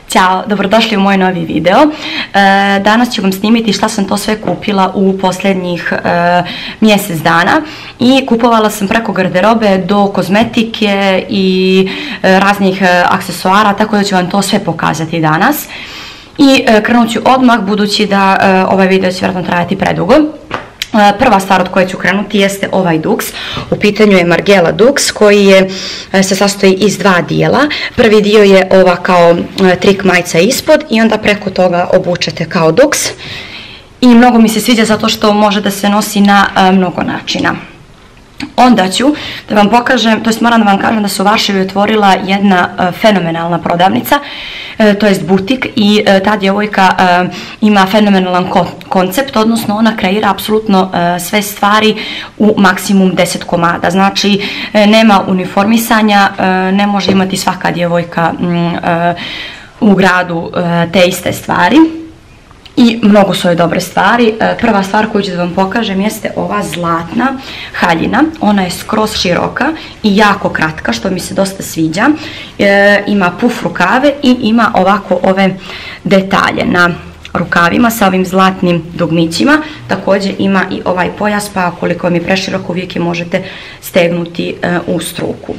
Ćao, dobrodošli u moj novi video. Danas ću vam snimiti šta sam to sve kupila u posljednjih mjesec dana i kupovala sam preko garderobe do kozmetike i raznih aksesuara, tako da ću vam to sve pokazati danas. I krenut ću odmah, budući da ovaj video će vjerojatno trajati predugo. Prva stvar od koje ću krenuti jeste ovaj duks. U pitanju je Margiela duks koji se sastoji iz dva dijela. Prvi dio je ova kao trik majica ispod i onda preko toga obučete kao duks. I mnogo mi se sviđa zato što može da se nosi na mnogo načina. Onda ću da vam pokažem, to jest moram da vam kažem da se u Varšavi otvorila jedna fenomenalna prodavnica, to jest butik, i ta djevojka ima fenomenalan koncept, odnosno ona kreira apsolutno sve stvari u maksimum 10 komada. Znači nema uniformisanja, ne može imati svaka djevojka u gradu te iste stvari. I mnogo su joj dobre stvari. Prva stvar koju ću da vam pokažem jeste ova zlatna haljina. Ona je skroz široka i jako kratka, što mi se dosta sviđa. Ima puf rukave i ima ovako ove detalje na rukavima sa ovim zlatnim dugmićima. Također ima i ovaj pojas, pa koliko vam je preširoko uvijek je možete stegnuti u struku.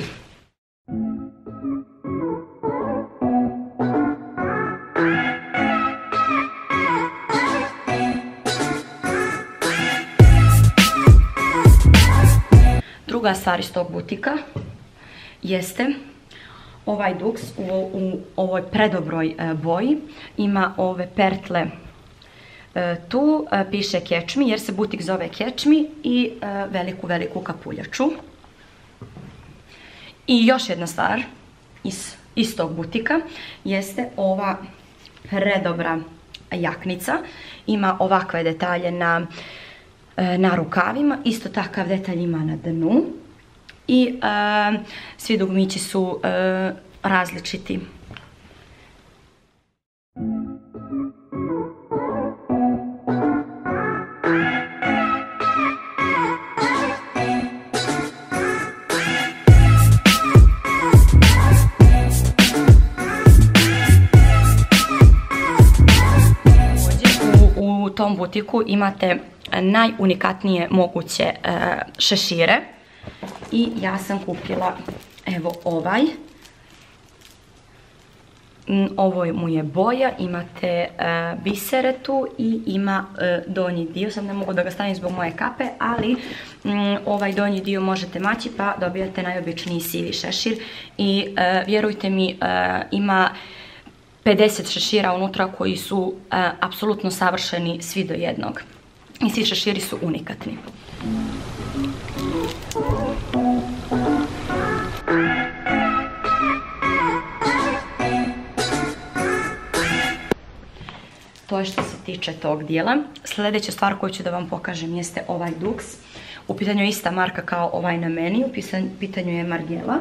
Druga stvar iz tog butika jeste ovaj duks u ovoj predobroj boji. Ima ove pertle tu, piše Catch Me jer se butik zove Catch Me, i veliku kapuljaču. I još jedna stvar iz tog butika jeste ova predobra jaknica. Ima ovakve detalje na rukavima, isto takav detalj ima na dnu i svi dugmići su različiti. U tom butiku imate najunikatnije moguće šešire i ja sam kupila evo ovaj. Ovo mu je boja, imate bisere tu i ima donji dio. Sad ne mogu da ga stavim zbog moje kape, ali ovaj donji dio možete maći pa dobijate najobičniji sivi šešir i vjerujte mi, ima 50 šešira unutra koji su apsolutno savršeni svi do jednog. I svi šeširi su unikatni. To je što se tiče tog dijela. Sljedeća stvar koju ću da vam pokažem jeste ovaj duks. U pitanju je ista marka kao ovaj na meni. U pitanju je Margiela.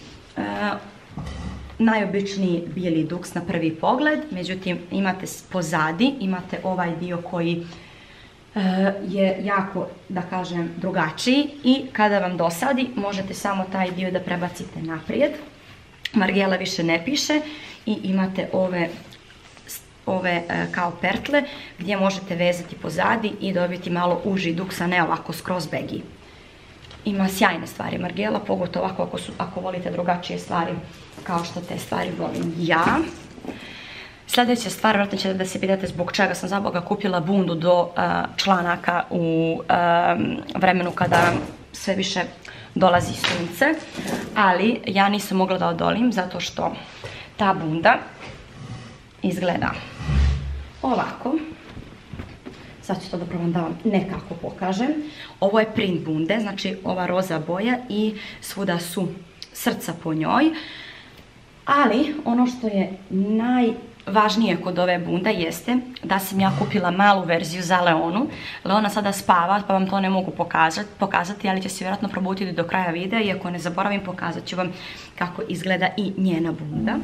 Najobičniji bijeli duks na prvi pogled. Međutim, imate pozadi, imate ovaj dio koji je jako, da kažem, drugačiji i kada vam dosadi možete samo taj dio da prebacite naprijed. Margiela više ne piše i imate ove kao pertle gdje možete vezati pozadi i dobiti malo uži duks, a ne ovako skroz begi. Ima sjajne stvari Margiela, pogotovo ako volite drugačije stvari kao što te stvari volim ja. Sljedeća stvar, vjerojatno ćete da se pitate zbog čega sam za Boga kupila bundu do članaka u vremenu kada sve više dolazi sunce, ali ja nisam mogla da odolim zato što ta bunda izgleda ovako. Sad ću to da probam da vam nekako pokažem. Ovo je print bunde, znači ova roza boja i svuda su srca po njoj. Ali ono što je najvažnije kod ove bunde jeste da sam ja kupila malu verziju za Leonu. Leona sada spava pa vam to ne mogu pokazati, ali će se vjerojatno probuditi do kraja videa i ako ne zaboravim pokazat ću vam kako izgleda i njena bunda.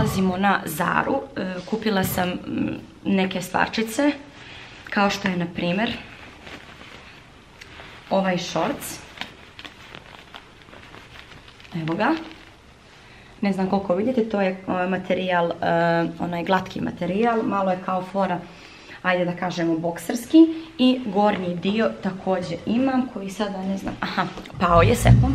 prelazimo na Zaru. Kupila sam neke stvarčice, kao što je na primjer ovaj šorc. Evo ga. Ne znam koliko vidite, to je materijal, onaj glatki materijal, malo je kao fora, ajde da kažemo bokserski. I gornji dio također imam, koji sada ne znam, aha, pao je sekund.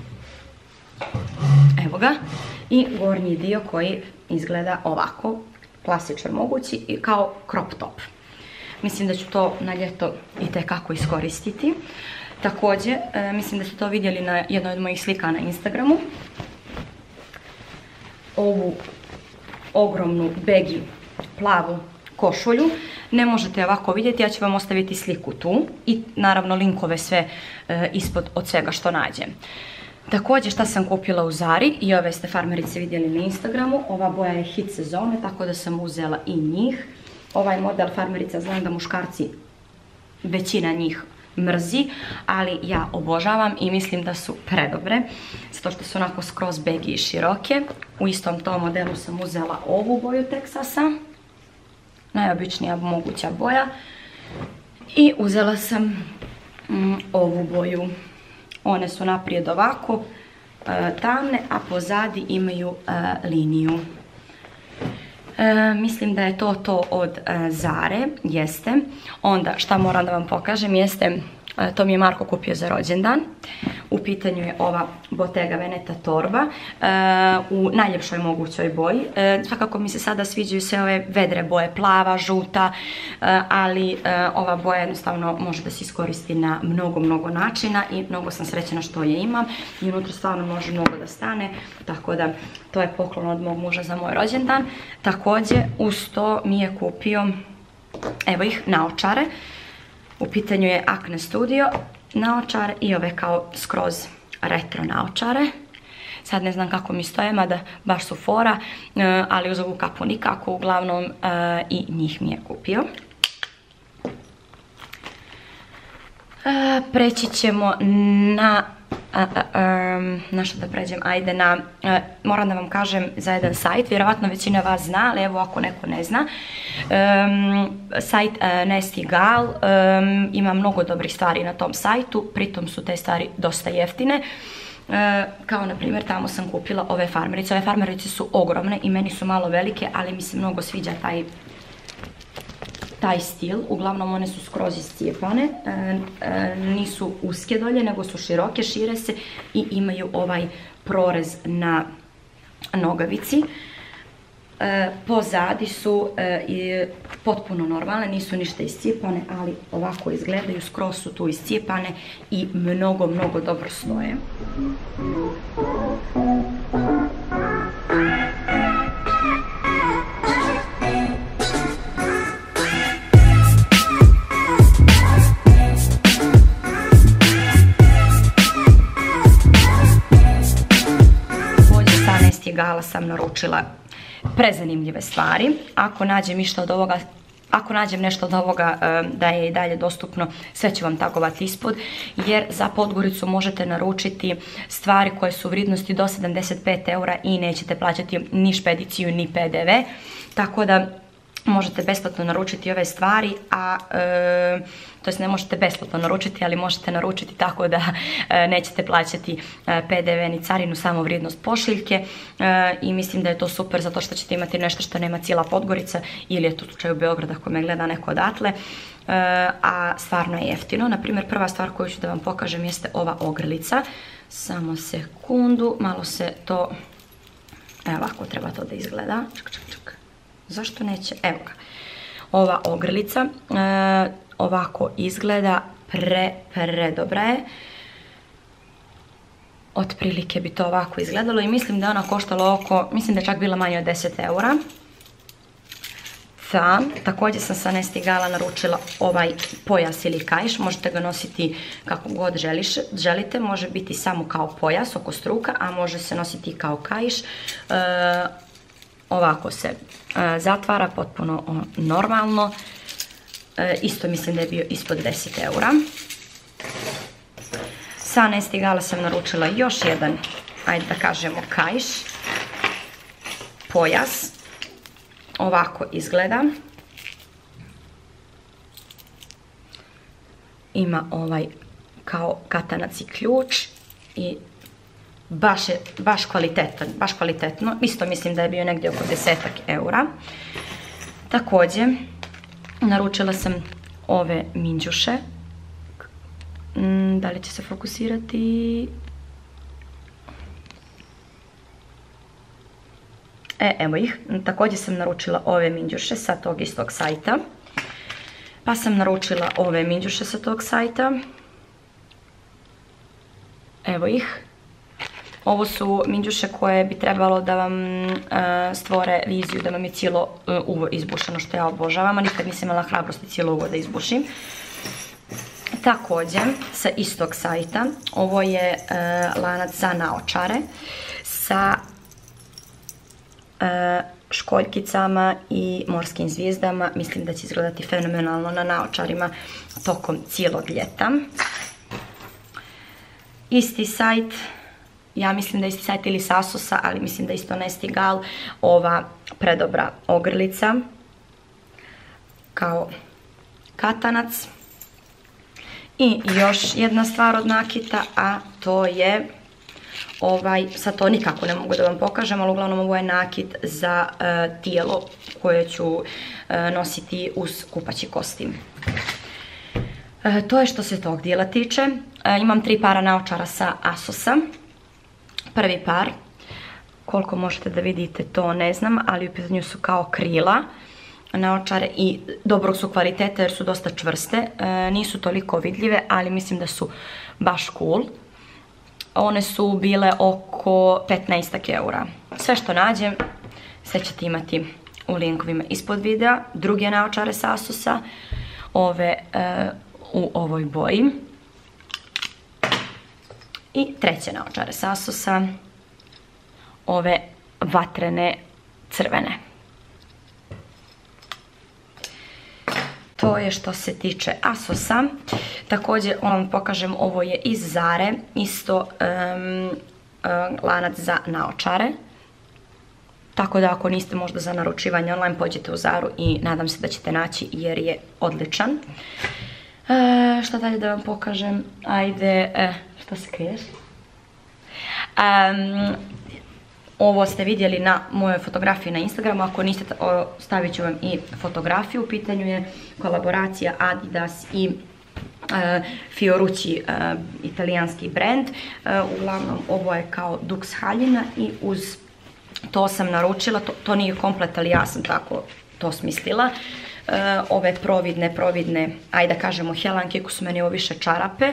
Evo ga. I gornji dio koji izgleda ovako, klasičan mogući, i kao crop top. Mislim da ću to na ljeto itekako iskoristiti. Također, mislim da ste to vidjeli na jednoj od mojih slika na Instagramu. Ovu ogromnu begi plavu košulju ne možete ovako vidjeti, ja ću vam ostaviti sliku tu i naravno linkove sve ispod od svega što nađem. Također šta sam kupila u Zari, i ove ste farmerice vidjeli na Instagramu, ova boja je hit sezone, tako da sam uzela i njih. Ovaj model farmerica znam da muškarci, većina njih mrzi, ali ja obožavam i mislim da su predobre, zato što su onako skroz begi i široke. U istom tom modelu sam uzela ovu boju Texasa, najobičnija moguća boja, i uzela sam ovu boju. One su naprijed ovako tamne, a pozadi imaju liniju. Mislim da je to od Zare, jeste. Onda šta moram da vam pokažem jeste, to mi je Marko kupio za rođendan. U pitanju je ova Bottega Veneta torba u najljepšoj mogućoj boji. Svakako mi se sada sviđaju sve ove vedre boje, plava, žuta, ali ova boja jednostavno može da se iskoristi na mnogo načina i mnogo sam srećena što je imam i unutra stvarno može mnogo da stane, tako da to je poklon od mog muža za moj rođendan. Također uz to mi je kupio, evo ih, naočare. U pitanju je Acne Studio naočare i ove kao skroz retro naočare. Sad ne znam kako mi stoje, mada baš su fora, ali uz ovu kapu nikako, uglavnom i njih mi je kupio. Preći ćemo na što da pređem, ajde moram da vam kažem za jedan sajt, vjerovatno većina vas zna, ali evo ako neko ne zna. Sajt Nasty Gal ima mnogo dobrih stvari na tom sajtu, pritom su te stvari dosta jeftine. Kao na primjer tamo sam kupila ove farmerice. Ove farmerice su ogromne i meni su malo velike, ali mi se mnogo sviđa taj stil. Uglavnom one su skroz iscijepane, nisu uske dolje, nego su široke, šire se i imaju ovaj prorez na nogavici. Pozadi su potpuno normalne, nisu ništa iscijepane, ali ovako izgledaju, skroz su tu iscijepane i mnogo dobro stoje. Gala sam naručila prezanimljive stvari. Ako nađem nešto od ovoga da je i dalje dostupno, sve ću vam tagovati ispod, jer za Podgoricu možete naručiti stvari koje su u vrijednosti do 75 eura i nećete plaćati ni špediciju ni PDV, tako da možete besplatno naručiti ove stvari, to jest ne možete besplatno naručiti, ali možete naručiti tako da nećete plaćati PDV ni carinu, samo vrijednost pošiljke, i mislim da je to super zato što ćete imati nešto što nema cijela Podgorica, ili je to u slučaju Beograda ako me gleda neko odatle, a stvarno je jeftino. Naprimjer, prva stvar koju ću da vam pokažem jeste ova ogrlica. Samo sekundu, malo se to, evo ovako treba to da izgleda. Zašto neće? Evo ga. Ova ogrlica ovako izgleda, predobra je. Otprilike bi to ovako izgledalo i mislim da je ona koštala oko, mislim da je čak bila manje od 10 eura. Također sam sa Nasty Gala naručila ovaj pojas ili kaiš, možete ga nositi kako god želite, može biti samo kao pojas oko struka, a može se nositi kao kaiš. Ovako se zatvara potpuno normalno, isto mislim da je bio ispod 10 eura. Sa Nasty Gala sam naručila još jedan, ajde da kažemo kaiš, pojas. Ovako izgleda. Ima ovaj kao katanac i ključ i baš kvalitetno. Isto mislim da je bio negdje oko 10-ak eura. Također, naručila sam ove minđuše. Da li će se fokusirati? Evo ih. Također sam naručila ove minđuše sa tog istog sajta. Pa sam naručila ove minđuše sa tog sajta. Evo ih. Ovo su minđuše koje bi trebalo da vam stvore viziju, da vam je cijelo uvo izbušeno, što ja obožavam, a nikad nisam imala hrabrosti cijelo uvo da izbušim. Također, sa istog sajta, ovo je lanac za naočare sa školjkicama i morskim zvijezdama. Mislim da će izgledati fenomenalno na naočarima tokom cijelog ljeta. Isti sajt, ja mislim da je isti sajt ili s Asosa, ali mislim da je isto Nestigal, ova predobra ogrlica kao katanac. I još jedna stvar od nakita, a to je ovaj, sad to nikako ne mogu da vam pokažem, ali uglavnom ovo je nakit za tijelo koje ću nositi uz kupaći kostim. To je što se tog dijela tiče. Imam 3 para naočara sa Asosa. Prvi par, koliko možete da vidite to ne znam, ali u pitanju su kao krila naočare i dobrog su kvaliteta jer su dosta čvrste. Nisu toliko vidljive, ali mislim da su baš cool. One su bile oko 15 eura. Sve što nađem, sve ćete imati u linkovima ispod videa. Druge naočare sa Asosa, ove u ovoj boji. I treće naočare sa Asosa, ove vatrene crvene. To je što se tiče Asosa. Također vam pokažem, ovo je iz Zare, isto lanac za naočare. Tako da ako niste možda za naručivanje online, pođite u Zaru i nadam se da ćete naći jer je odličan. Šta dalje da vam pokažem? Ajde, šta se kriješ? Ovo ste vidjeli na mojoj fotografiji na Instagramu, ako niste, stavit ću vam i fotografiju. U pitanju je kolaboracija Adidas i Fiorucci, italijanski brand. Uglavnom, ovo je kao duks haljina i uz to sam naručila, to nije komplet, ali ja sam tako to smislila. Ove providne, ajde da kažemo helanke, koje su meni ovo više čarape.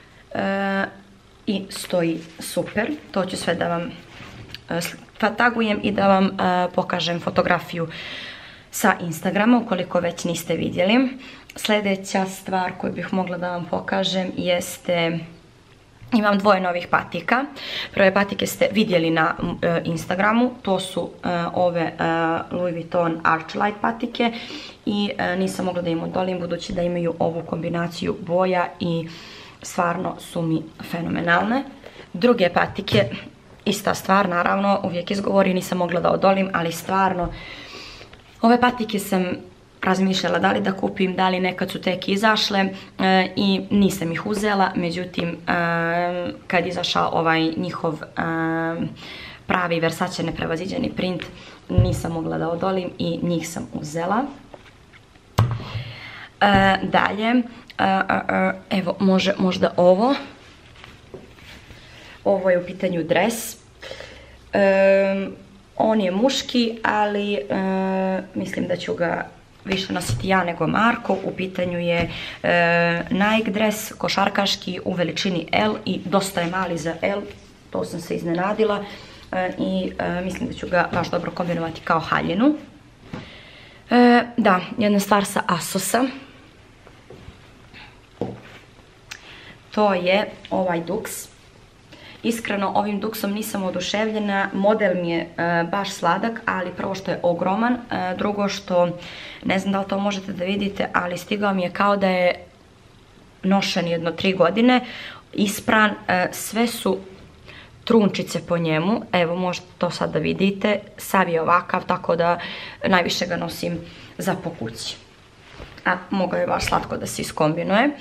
I stoji super. To ću sve da vam tagujem i da vam pokažem fotografiju sa Instagrama, ukoliko već niste vidjeli. Sljedeća stvar koju bih mogla da vam pokažem jeste, imam dvoje novih patika. Prve patike ste vidjeli na Instagramu, to su ove Louis Vuitton Archlight patike i nisam mogla da im odolim budući da imaju ovu kombinaciju boja i stvarno su mi fenomenalne. Druge patike, ista stvar, naravno, uvijek izgovori, nisam mogla da odolim, ali stvarno, ove patike sam razmišljala da li da kupim, da li nekad su tek izašle i nisam ih uzela, međutim, kad izašao ovaj njihov pravi Versace neprevaziđeni print, nisam mogla da odolim i njih sam uzela. Dalje, evo, možda ovo. Ovo je u pitanju dres. On je muški, ali mislim da ću ga više nositi ja nego Marko. U pitanju je Nike dres, košarkaški u veličini L i dosta je mali za L. To sam se iznenadila i mislim da ću ga baš dobro kombinovati kao haljinu. Da, jedna stvar sa Asosa. To je ovaj duks. Iskreno, ovim duksom nisam oduševljena, model mi je baš sladak, ali prvo što je ogroman, drugo što, ne znam da li to možete da vidite, ali stigao mi je kao da je nošen jedno 3 godine, ispran, sve su trunčice po njemu, evo možete to sad da vidite, sav je ovakav, tako da najviše ga nosim za po kući. A mogao je baš slatko da se iskombinuje.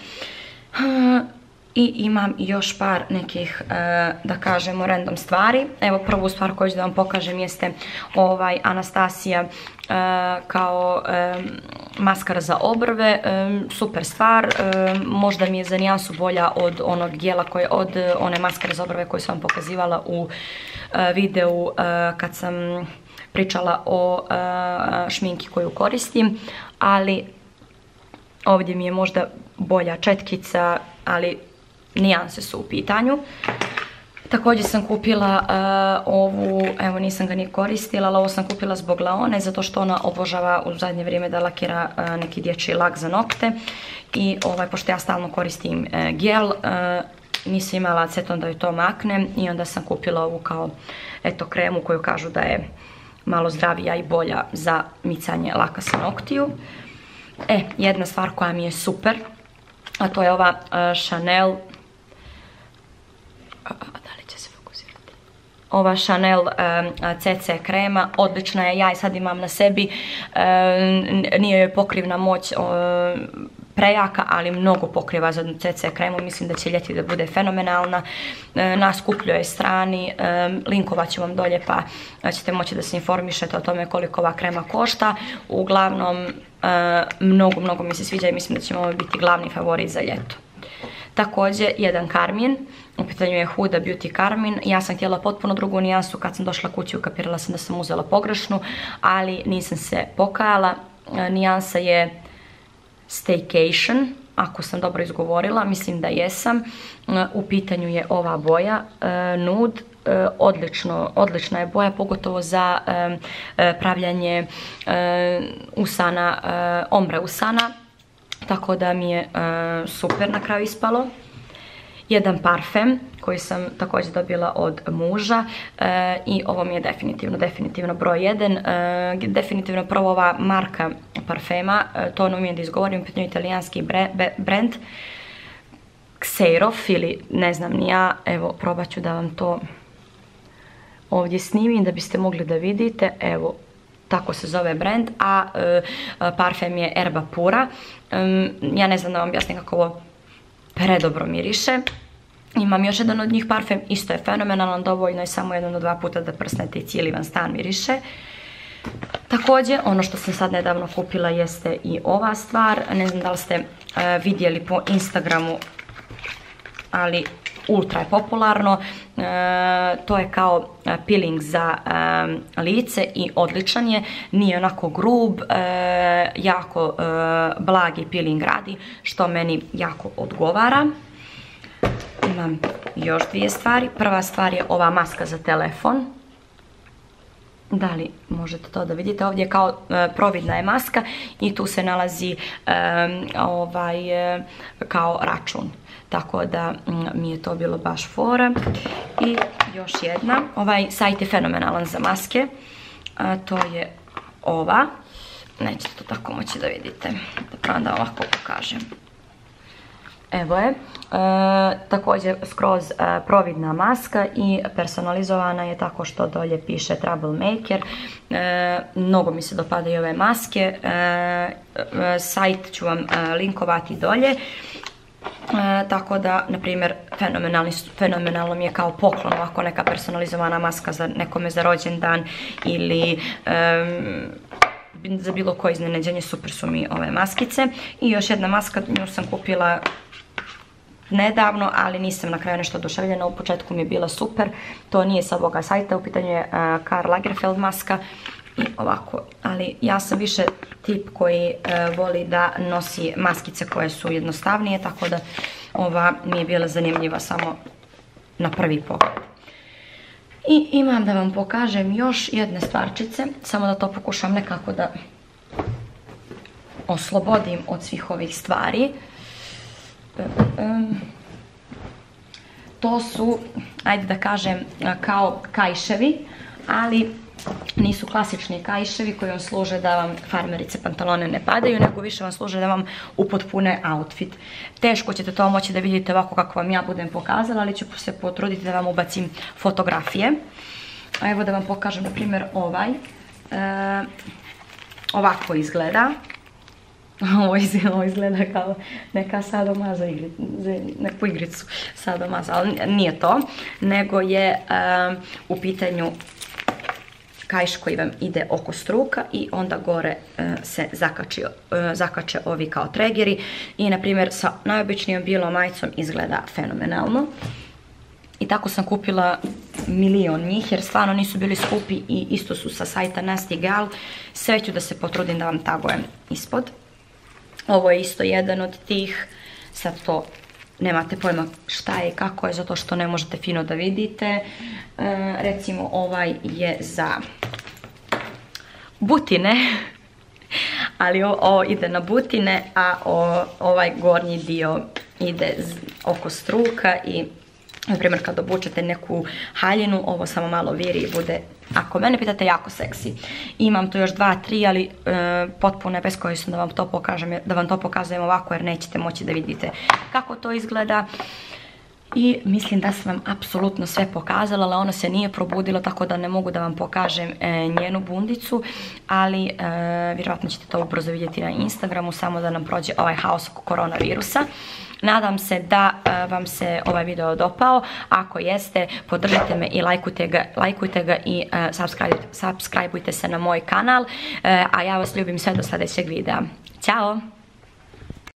I imam još par nekih, da kažemo, random stvari. Evo, prvu stvar koju ću da vam pokažem jeste Anastasia kao maskara za obrve. Super stvar. Možda mi je za nijansu bolja od onog gela, od one maskare za obrve koju sam vam pokazivala u videu kad sam pričala o šminki koju koristim. Ali ovdje mi je možda bolja četkica, ali nijanse su u pitanju. Također sam kupila ovu, evo nisam ga ni koristila, ali ovo sam kupila zbog Laone, zato što ona obožava u zadnje vrijeme da lakira neki dječji lak za nokte. I pošto ja stalno koristim gel, nisam imala aceton da ju to maknem i onda sam kupila ovu kao kremu koju kažu da je malo zdravija i bolja za micanje laka sa noktiju. Jedna stvar koja mi je super, a to je ova Chanel, da li će se fokusirati? Ova Chanel CC krema, odlična je, ja je sad imam na sebi, nije joj pokrivna moć prejaka, ali mnogo pokriva za CC kremu, mislim da će ljeti da bude fenomenalna. Na skupljoj strani, linkovat ću vam dolje pa ćete moći da se informišete o tome koliko ova krema košta. Uglavnom, mnogo mi se sviđa i mislim da će ovo biti glavni favorit za ljeto. Također, jedan karmin, u pitanju je Huda Beauty karmin. Ja sam htjela potpuno drugu nijansu, kad sam došla kući ukapirala sam da sam uzela pogrešnu, ali nisam se pokajala. Nijansa je Staycation, ako sam dobro izgovorila, mislim da jesam. U pitanju je ova boja, nude. Odlična je boja, pogotovo za pravljanje usana, ombre usana, tako da mi je super na kraju ispalo. Jedan parfem koji sam također dobila od muža i ovo mi je definitivno broj 1. Definitivno prvo ova marka parfema, to ne umijem da izgovorim, pitanje italijanski brand Xerof ili ne znam ni ja, evo probat ću da vam to ovdje snimim da biste mogli da vidite, evo tako se zove brand, a parfem je Erba Pura. Ja ne znam da vam objasnim kako ovo predobro miriše. Imam još jedan od njih parfem, isto je fenomenalan, dovoljno je samo 1 do 2 puta da prsnete i cijeli vam stan miriše. Također, ono što sam sad nedavno kupila jeste i ova stvar, ne znam da li ste vidjeli po Instagramu, ali ultra je popularno. To je kao peeling za lice i odličan je, nije onako grub, jako blagi peeling radi, što meni jako odgovara. Imam još dvije stvari. Prva stvar je ova maska za telefon. Da li možete to da vidite? Ovdje je kao providna je maska i tu se nalazi kao račun. Tako da mi je to bilo baš fora. I još jedna. Ovaj sajt je fenomenalan za maske. To je ova. Nećete to tako moći da vidite. Da vam ovako pokažem. Evo je. Također skroz providna maska i personalizovana je tako što dolje piše Troublemaker. Mnogo mi se dopadaju ove maske. Sajt ću vam linkovati dolje. Tako da, na primjer, fenomenalno mi je kao poklon ovako neka personalizovana maska za nekome za rođendan ili za bilo koje iznenađenje. Super su mi ove maskice. I još jedna maska, nju sam kupila nedavno, ali nisam na kraju nešto oduševljena. U početku mi je bila super. To nije sa ovoga sajta, u pitanju je Karl Lagerfeld maska. I ovako, ali ja sam više tip koji voli da nosi maskice koje su jednostavnije, tako da ova mi je bila zanimljiva samo na prvi pogled. I imam da vam pokažem još jedne stvarčice, samo da to pokušam nekako da oslobodim od svih ovih stvari. To su, ajde da kažem, kao kajševi, ali nisu klasični kaiševi koji vam služe da vam farmerice pantalone ne padaju, nego više vam služe da vam upotpune outfit. Teško ćete to moći da vidite ovako kako vam ja budem pokazala, ali ću se potruditi da vam ubacim fotografije. Evo da vam pokažem, na primjer, ovaj. Ovako izgleda. Ovo izgleda kao neka sadomaza neku igricu sadomaza, ali nije to, nego je u pitanju kaiš koji vam ide oko struka i onda gore se zakače ovi kao tregeri i na primjer sa najobičnijom bijelom majicom izgleda fenomenalno. I tako sam kupila milion njih jer stvarno nisu bili skupi i isto su sa sajta Nasty Gal. Sve ću da se potrudim da vam tagujem ispod. Ovo je isto jedan od tih, sad to nemate pojma šta je i kako je, zato što ne možete fino da vidite. Recimo ovaj je za butine, ali ovo ide na butine, a ovaj gornji dio ide oko struka i na primjer kad obučete neku haljinu, ovo samo malo viri i bude, ako mene pitate, jako seksi. Imam tu još 2, 3, ali potpuno je beskorisno da vam to pokazujem ovako jer nećete moći da vidite kako to izgleda. I mislim da sam vam apsolutno sve pokazala, ali ono se nije probudilo, tako da ne mogu da vam pokažem njenu bundicu, ali vjerojatno ćete to ubrzo vidjeti na Instagramu, samo da nam prođe ovaj haos oko koronavirusa. Nadam se da vam se ovaj video dopao. Ako jeste, podržite me i lajkujte ga i subscribeujte se na moj kanal. A ja vas ljubim sve do sljedećeg videa. Ćao!